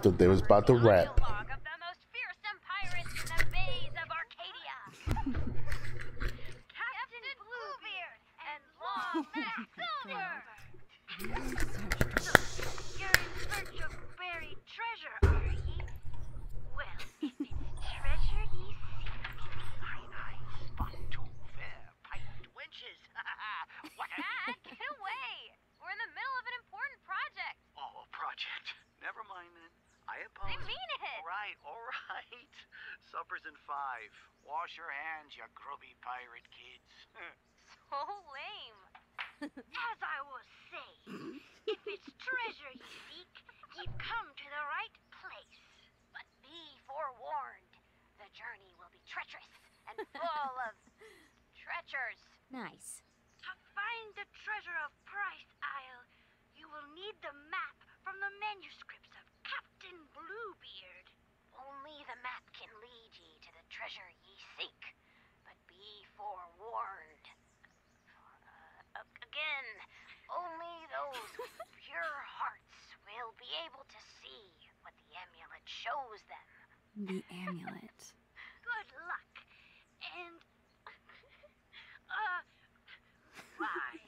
Thought they was about to rap. Dialogue of the most fearsome pirates in the bays of Arcadia. Captain Bluebeard and Longback Silver. So, you're in search of buried treasure, are ye? Well, if it's treasure ye seek, I spot two fair pirate wenches. What a... Dad, get away! We're in the middle of an important project. Oh, a project. Never mind then. I I apologize. mean it. All right. Supper's in 5. Wash your hands, you grubby pirate kids. So lame. As I was saying, if it's treasure ye seek, ye've come to the right place. But be forewarned, the journey will be treacherous and full of treacherous. Nice. To find the treasure of Price Isle, you will need the map from the manuscripts of Captain Bluebeard. Only the map can lead ye to the treasure ye seek. But be forewarned. Again, only those with pure hearts will be able to see what the amulet shows them. The amulet. Good luck. And, bye.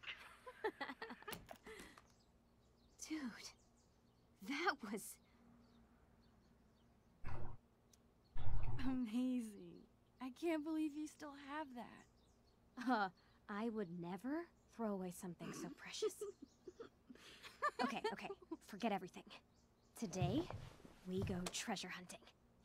Dude, that was amazing. I can't believe you still have that. I would never throw away something so precious. Okay, forget everything. Today, we go treasure hunting.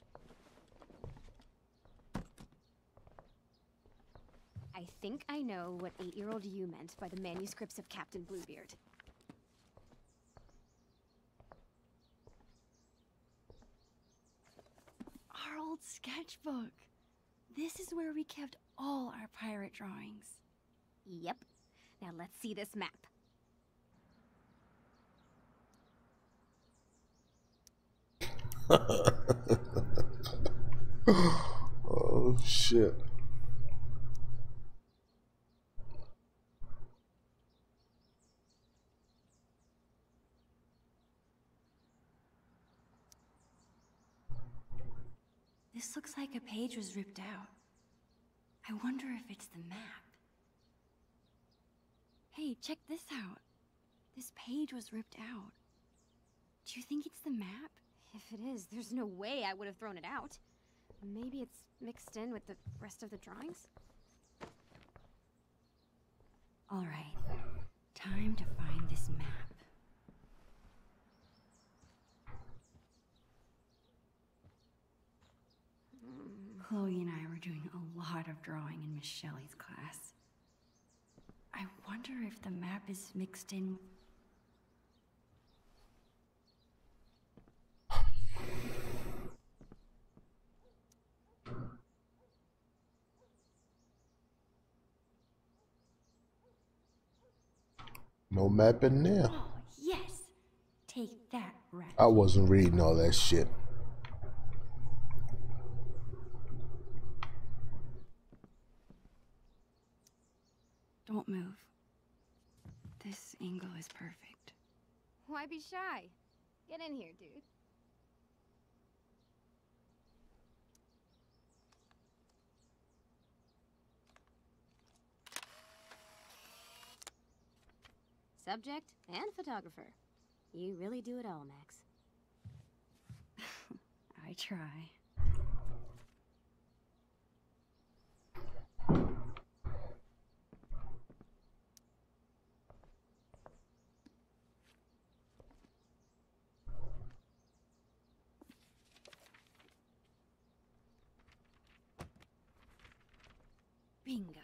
I think I know what 8-year-old you meant by the manuscripts of Captain Bluebeard. Our old sketchbook. This is where we kept all our pirate drawings. Yep. Now let's see this map. Oh shit. This looks like a page was ripped out. I wonder if it's the map. Hey, check this out. This page was ripped out. Do you think it's the map? If it is, there's no way I would have thrown it out. Maybe it's mixed in with the rest of the drawings? All right, time to find this map. Chloe and I were doing a lot of drawing in Miss Shelley's class. I wonder if the map is mixed in. No map in there. Oh, yes! Take that, rat. I wasn't reading all that shit. Don't move. This angle is perfect. Why be shy? Get in here, dude. Subject and photographer. You really do it all, Max. I try. Bingo.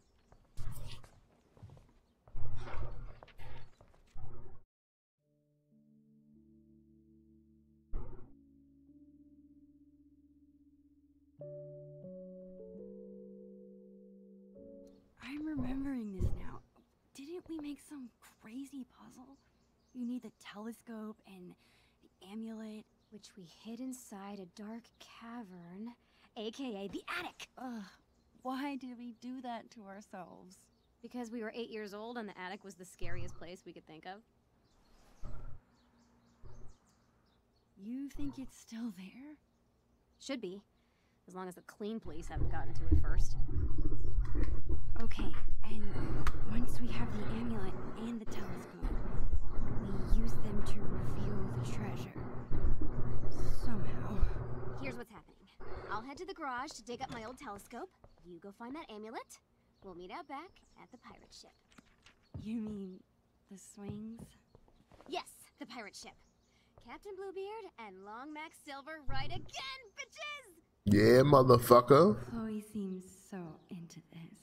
I'm remembering this now. Didn't we make some crazy puzzle? You need the telescope and the amulet. Which we hid inside a dark cavern, aka the attic. Ugh, why did we do that to ourselves? Because we were 8 years old and the attic was the scariest place we could think of. You think it's still there? Should be. As long as the clean police haven't gotten to it first. Okay, and once we have the amulet and the telescope, we use them to reveal the treasure. Somehow. Here's what's happening. I'll head to the garage to dig up my old telescope. You go find that amulet. We'll meet out back at the pirate ship. You mean the swings? Yes, the pirate ship. Captain Bluebeard and Long Max Silver right again, bitches! Yeah, motherfucker. Chloe seems so into this.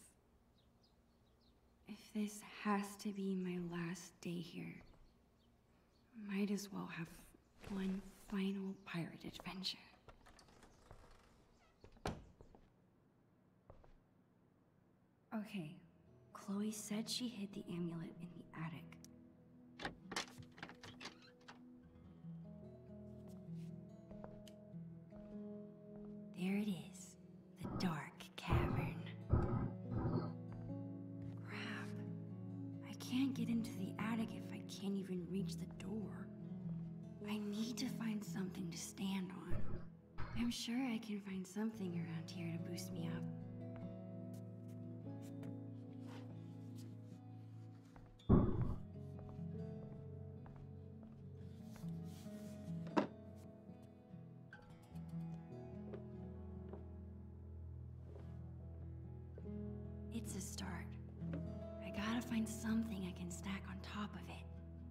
If this has to be my last day here, might as well have one final pirate adventure. Okay, Chloe said she hid the amulet in the attic. There it is, the dark cavern. Crap. I can't get into the attic if I can't even reach the door. I need to find something to stand on. I'm sure I can find something around here to boost me up. It's a start. I gotta find something I can stack on top of it.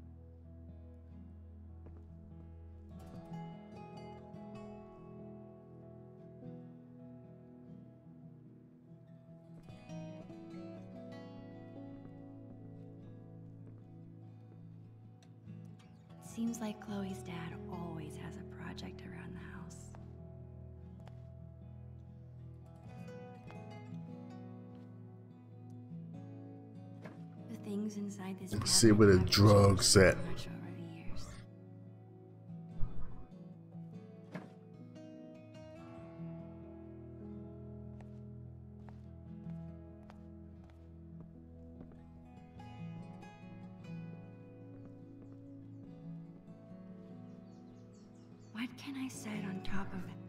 Seems like Chloe's dad always has a project around the house. The things inside this Let's see where the cabinet have drugs changed at. so much over the years. What can I set on top of it?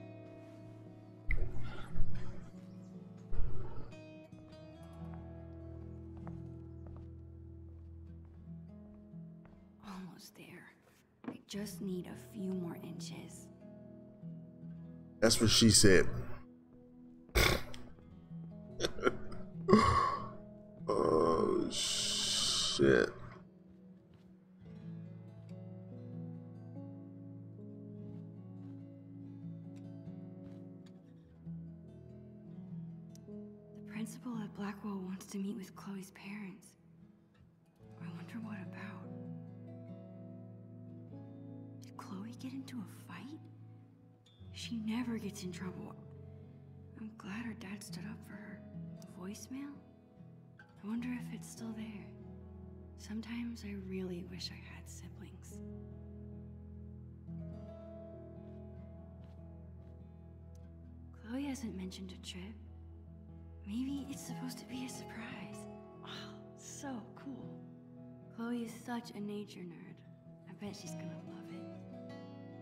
Almost there. I just need a few more inches. That's what she said. Oh shit. The principal at Blackwell wants to meet with Chloe's parents. I wonder what about. Did Chloe get into a fight? She never gets in trouble. I'm glad her dad stood up for her. Voicemail? I wonder if it's still there. Sometimes I really wish I had siblings. Chloe hasn't mentioned a trip. Maybe it's supposed to be a surprise. Oh, so cool. Chloe is such a nature nerd. I bet she's gonna love it.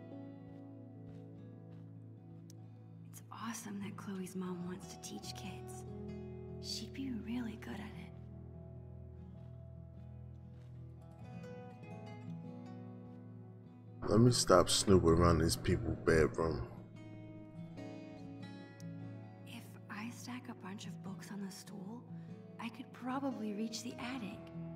It's awesome that Chloe's mom wants to teach kids. She'd be really good at it. Let me stop snooping around these people's bedroom. If I stack a bunch of books on the stool, I could probably reach the attic.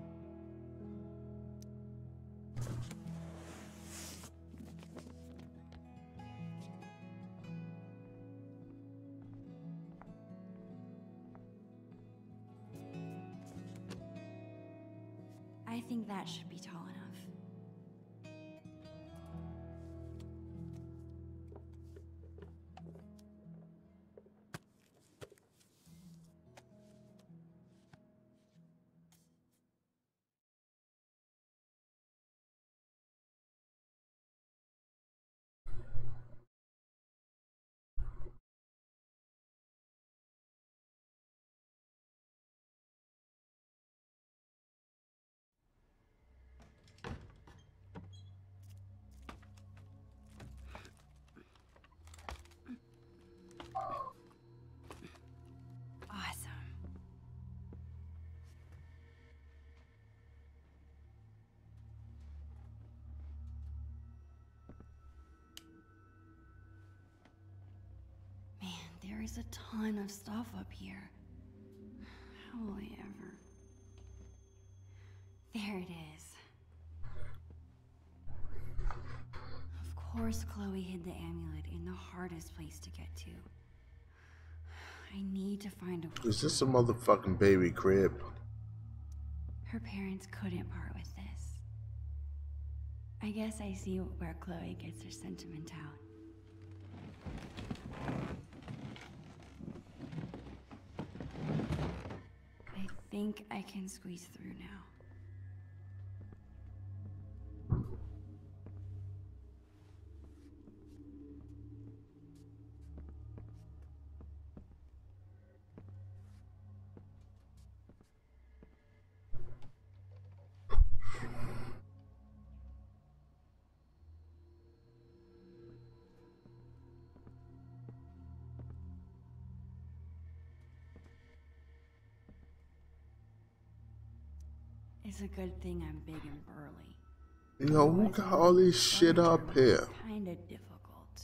I think that should be tall enough. There's a ton of stuff up here. How will I ever? There it is. Of course Chloe hid the amulet in the hardest place to get to. I need to find a way. Is this a motherfucking baby crib? Her parents couldn't part with this. I guess I see where Chloe gets her sentiment out. I think I can squeeze through now. It's a good thing I'm big and burly. Yo, who got all this shit up here? Kinda difficult.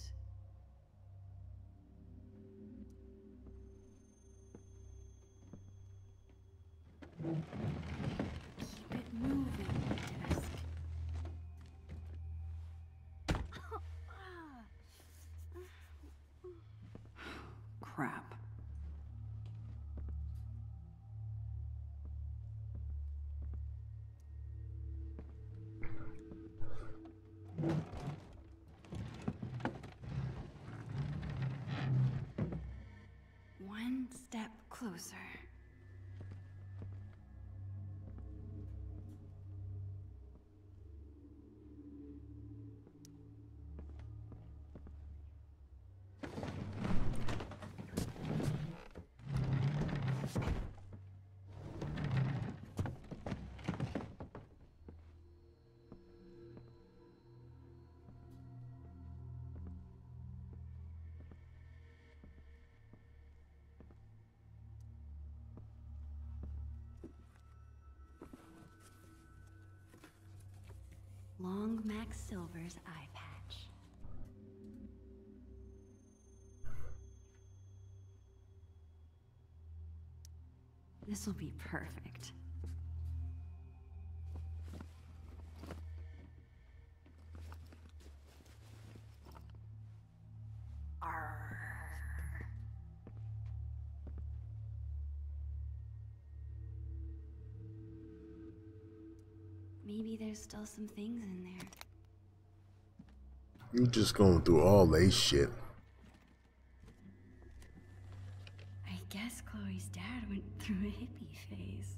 Keep it moving, desk. Crap. One step closer. Long Max Silver's eye patch. This'll be perfect. Arr. Maybe there's still some things in there. You just going through all they shit. I guess Chloe's dad went through a hippie phase.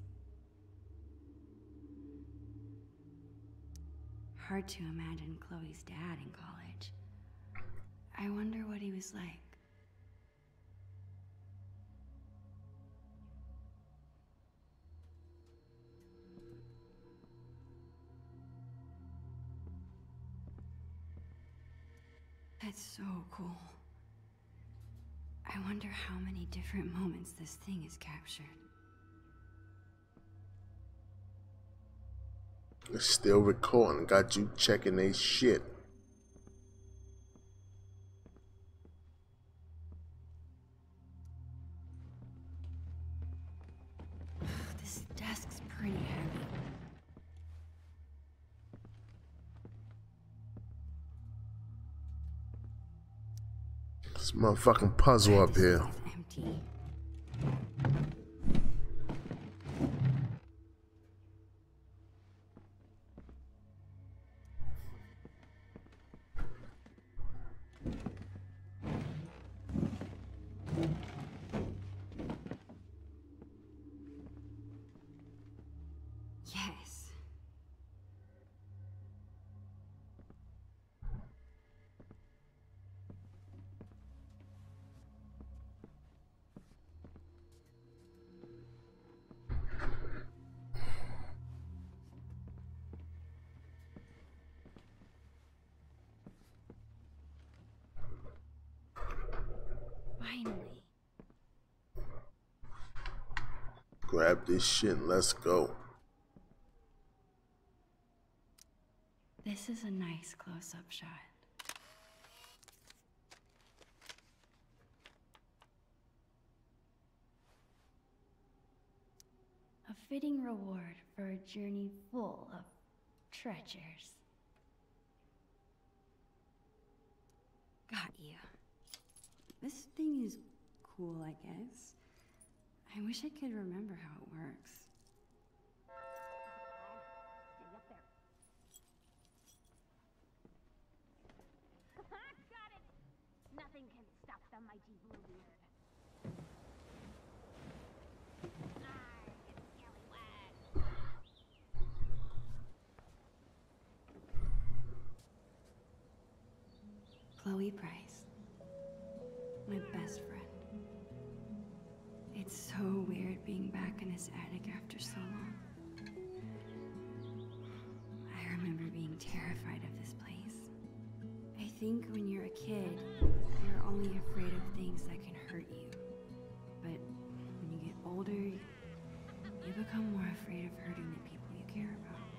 Hard to imagine Chloe's dad in college. I wonder what he was like. That's so cool. I wonder how many different moments this thing has captured. It's still recording. Got you checking they shit. This desk's pretty heavy. This motherfucking puzzle up here. It's empty. Yes. Finally. Grab this shit and let's go. This is a nice close-up shot. A fitting reward for a journey full of treasures. Got you. This thing is cool, I guess. I wish I could remember how it works. Stay up there. Got it! Nothing can stop the mighty Bluebeard. Chloe Price. My best friend. It's so weird being back in this attic after so long. I remember being terrified of this place. I think when you're a kid, you're only afraid of things that can hurt you. But when you get older, you become more afraid of hurting the people you care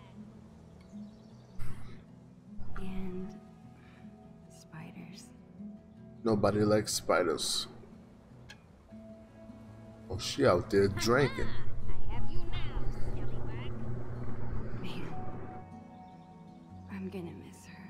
about. And spiders. Nobody likes spiders. Oh, she out there drinking. I have you now, Scallywag. Man, I'm gonna miss her.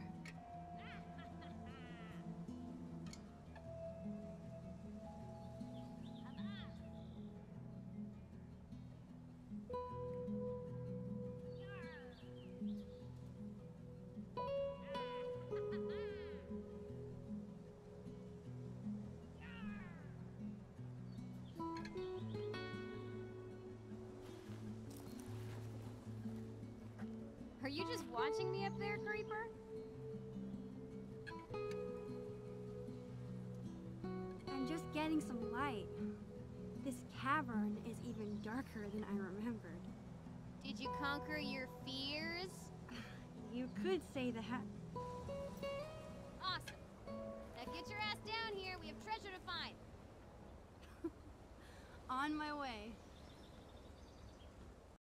Are you just watching me up there, Creeper? I'm just getting some light. This cavern is even darker than I remembered. Did you conquer your fears? You could say that. Awesome. Now get your ass down here. We have treasure to find. On my way.